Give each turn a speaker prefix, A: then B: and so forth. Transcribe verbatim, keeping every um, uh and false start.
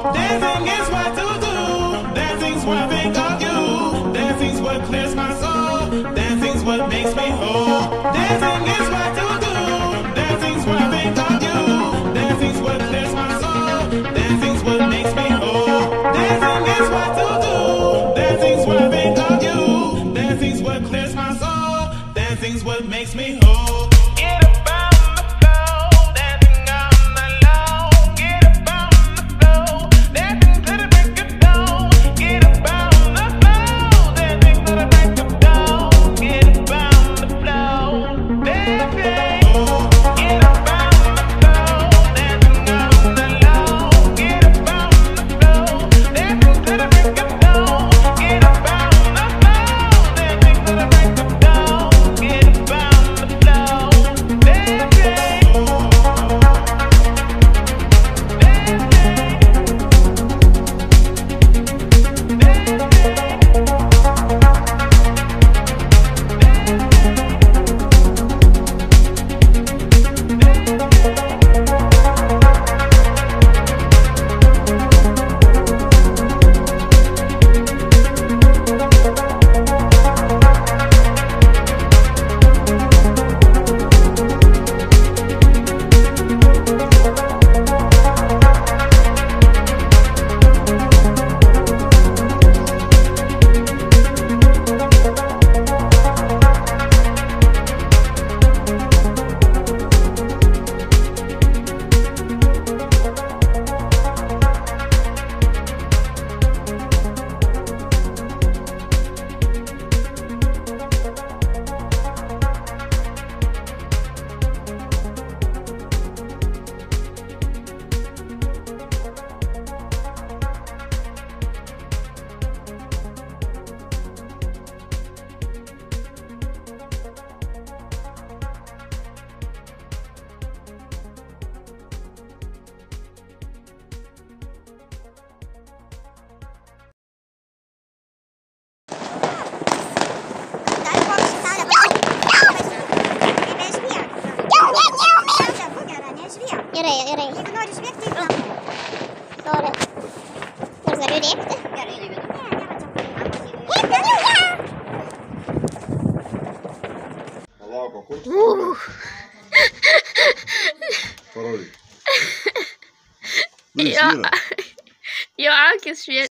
A: Dancing is what to do. Dancing's what I think of you. Dancing's what clears my soul. Dancing's what makes me whole. Dancing is what to do. Dancing's what I think of you. Dancing's what clears my soul. Dancing's what makes me whole. Dancing is what to do. Dancing's what I think of you. Dancing's what clears my soul. Dancing's what makes me whole. Get up on the floor, dancing on the low. Get up on the floor, dancing to the break of dawn. Get up on the floor, dancing to the break of dawn. Get up on the floor, dancing. Get up on the floor, dancing on the low. Get up on the floor, dancing to the break of dawn. Get up on the floor, dancing to the break of dawn. Get up on the floor,
B: Gjør det, gjør det. Når du spekter i fram. Så det. Så skal du rekte? Ja, det gjør det.
C: Malaco, curto.
B: Uh.
C: Paroli.
B: Ja, jag är inte